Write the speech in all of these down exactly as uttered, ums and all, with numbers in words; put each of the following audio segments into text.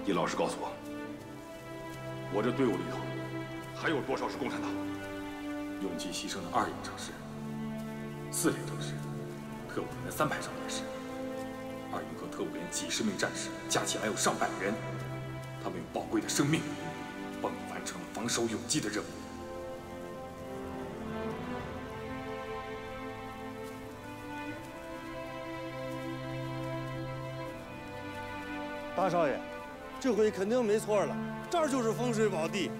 你老实告诉我，我这队伍里头还有多少是共产党？ 永济牺牲的二营正式，四连正式，特务连的三排少年士，二营和特务连几十名战士加起来有上百人，他们用宝贵的生命帮你完成了防守永济的任务。 大少爷，这回肯定没错了，这儿就是风水宝地。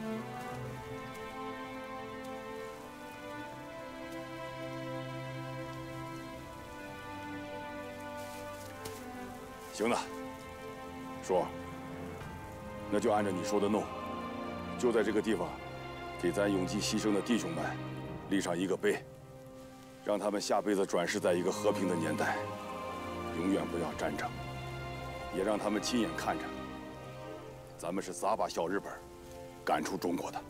行了，叔，那就按照你说的弄，就在这个地方，给咱永济牺牲的弟兄们立上一个碑，让他们下辈子转世在一个和平的年代，永远不要战争。 也让他们亲眼看着，咱们是咋把小日本赶出中国的。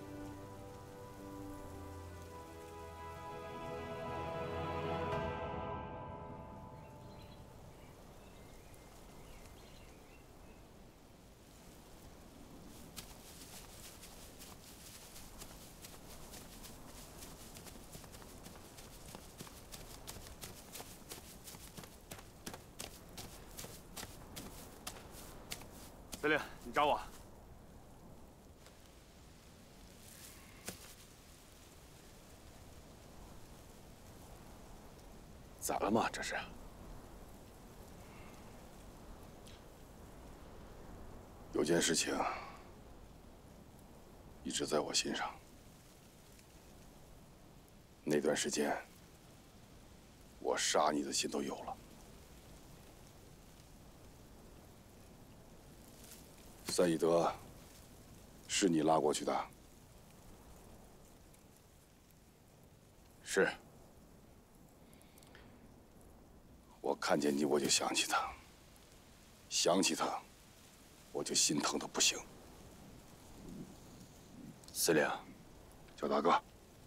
司令，你找我？ 咋了嘛？这是？有件事情一直在我心上。那段时间，我杀你的心都有了。 赛义德，是你拉过去的？是。我看见你，我就想起他，想起他，我就心疼的不行。司令，小大哥，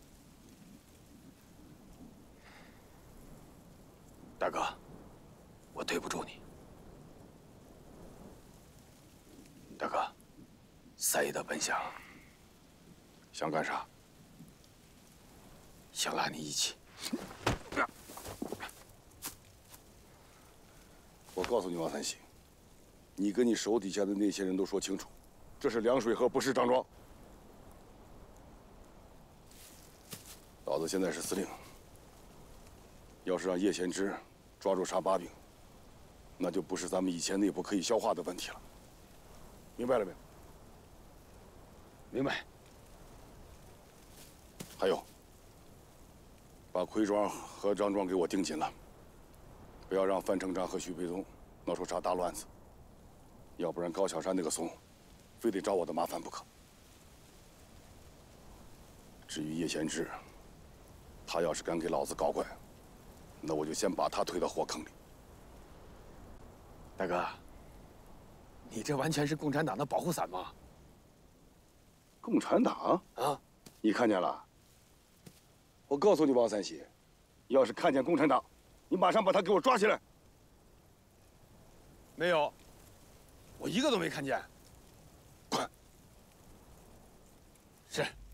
大哥，我对不住你。 大哥，赛义德本想想干啥？ 想拉你一起。 我告诉你，王三喜，你跟你手底下的那些人都说清楚，这是凉水河，不是张庄。老子现在是司令，要是让叶贤之抓住啥把柄，那就不是咱们以前内部可以消化的问题了。 明白了没有？ 明白。 还有，把奎庄和张庄给我盯紧了，不要让范成章和许培东闹出啥大乱子，要不然高小山那个怂，非得找我的麻烦不可。至于叶贤之，他要是敢给老子搞怪，那我就先把他推到火坑里。 大哥。 你这完全是共产党的保护伞吗？ 共产党啊！ 你看见了？我告诉你，王三喜，要是看见共产党，你马上把他给我抓起来。 没有，我一个都没看见。 快！ 是。